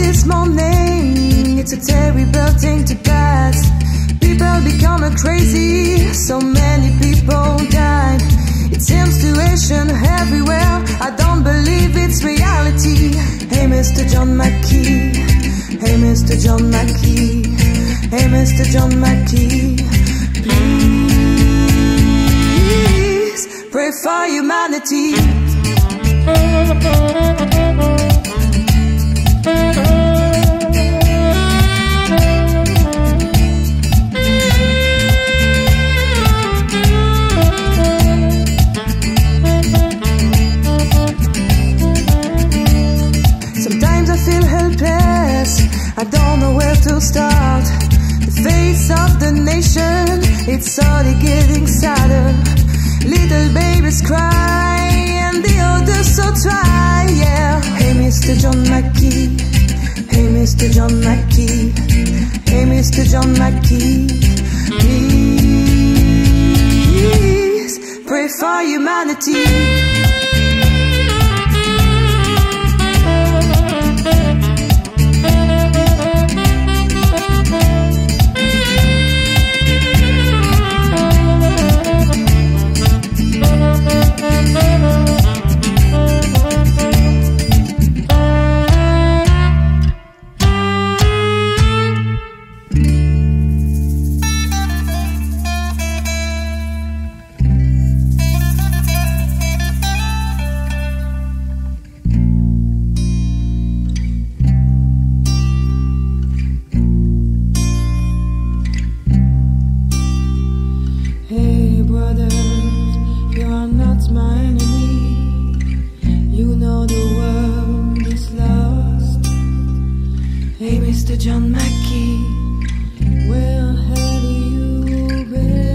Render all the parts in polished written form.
this morning, it's a terrible thing to pass. People become crazy, so many people died. It seems situation everywhere, I don't believe it's reality. Hey Mr. John McKee, hey Mr. John McKee, hey Mr. John McKee, please pray for humanity. Sometimes I feel helpless, I don't know where to start. The face of the nation, it's slowly getting sadder. Little babies cry and the others so try, yeah. Hey Mr. John McKee, hey Mr. John McKee, hey Mr. John McKee, please pray for humanity. Hey brother, you are not my enemy. You know the world is lost. Hey Mr. John McKee, where have you been?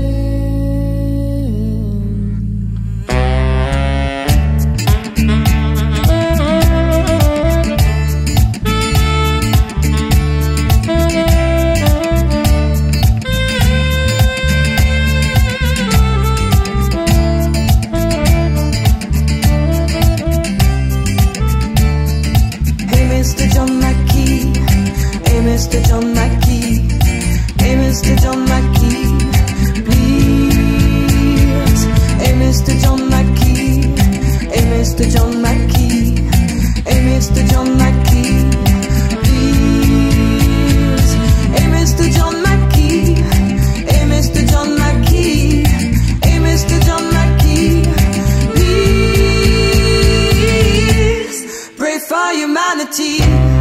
Mr. John McKee, hey Mr. John McKee, hey Mr. John McKee, please. Hey Mr. John McKee, hey Mr. John McKee, hey Mr. John McKee, please. Hey Mr. John McKee, hey Mr. John McKee, hey Mr. John McKee, please pray for humanity.